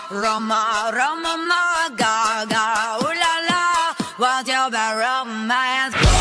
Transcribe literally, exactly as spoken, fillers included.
Roma, Roma, ma, Gaga, ooh la la, what's your bad romance?